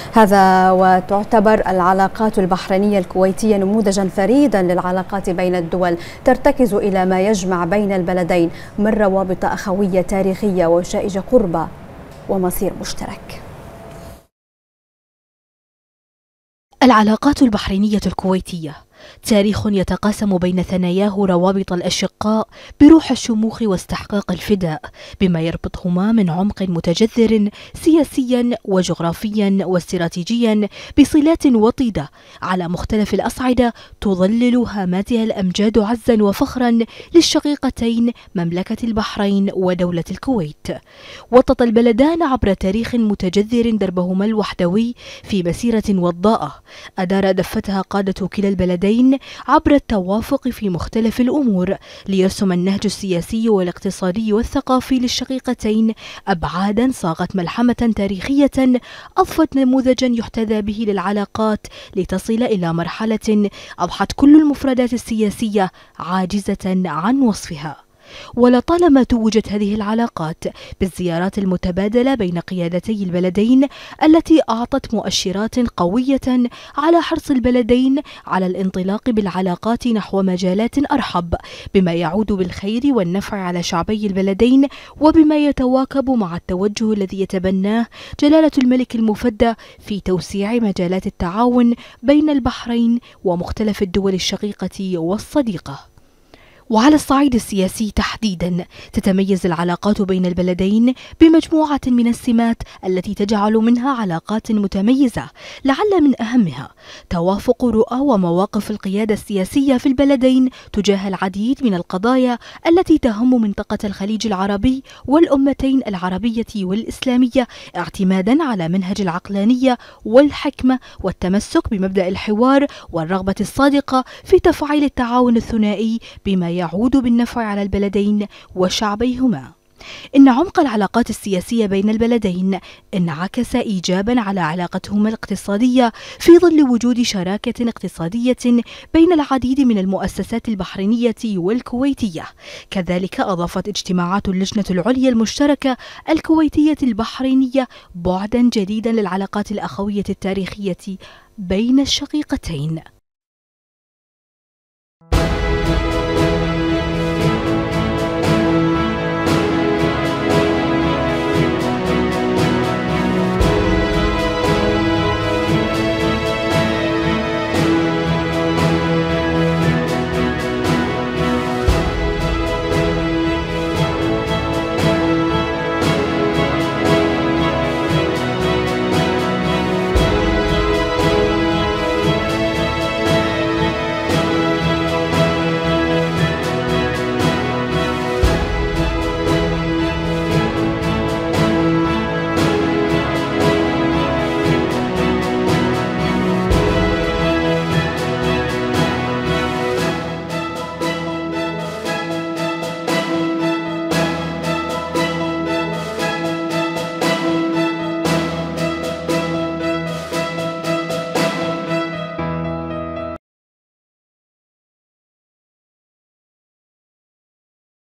هذا وتعتبر العلاقات البحرينية الكويتية نموذجا فريدا للعلاقات بين الدول، ترتكز إلى ما يجمع بين البلدين من روابط أخوية تاريخية وشائج قربة ومصير مشترك. العلاقات البحرينية الكويتية تاريخ يتقاسم بين ثناياه روابط الأشقاء بروح الشموخ واستحقاق الفداء، بما يربطهما من عمق متجذر سياسيا وجغرافيا واستراتيجيا بصلات وطيدة على مختلف الأصعدة تظلل هاماتها الأمجاد عزا وفخرا للشقيقتين مملكة البحرين ودولة الكويت. وطت البلدان عبر تاريخ متجذر دربهما الوحدوي في مسيرة وضاءة أدار دفتها قادة كلا البلدين عبر التوافق في مختلف الأمور ليرسم النهج السياسي والاقتصادي والثقافي للشقيقتين أبعادا صاغت ملحمة تاريخية أضفت نموذجا يحتذى به للعلاقات لتصل إلى مرحلة أضحت كل المفردات السياسية عاجزة عن وصفها. ولطالما توجت هذه العلاقات بالزيارات المتبادلة بين قيادتي البلدين التي أعطت مؤشرات قوية على حرص البلدين على الانطلاق بالعلاقات نحو مجالات أرحب، بما يعود بالخير والنفع على شعبي البلدين، وبما يتواكب مع التوجه الذي يتبناه جلالة الملك المفدى في توسيع مجالات التعاون بين البحرين ومختلف الدول الشقيقة والصديقة. وعلى الصعيد السياسي تحديدا تتميز العلاقات بين البلدين بمجموعة من السمات التي تجعل منها علاقات متميزة، لعل من أهمها توافق رؤى ومواقف القيادة السياسية في البلدين تجاه العديد من القضايا التي تهم منطقة الخليج العربي والأمتين العربية والإسلامية، اعتمادا على منهج العقلانية والحكمة والتمسك بمبدأ الحوار والرغبة الصادقة في تفعيل التعاون الثنائي بما يعود بالنفع على البلدين وشعبيهما. إن عمق العلاقات السياسية بين البلدين انعكس إيجابا على علاقتهما الاقتصادية في ظل وجود شراكة اقتصادية بين العديد من المؤسسات البحرينية والكويتية. كذلك أضافت اجتماعات اللجنة العليا المشتركة الكويتية البحرينية بعدا جديدا للعلاقات الأخوية التاريخية بين الشقيقتين.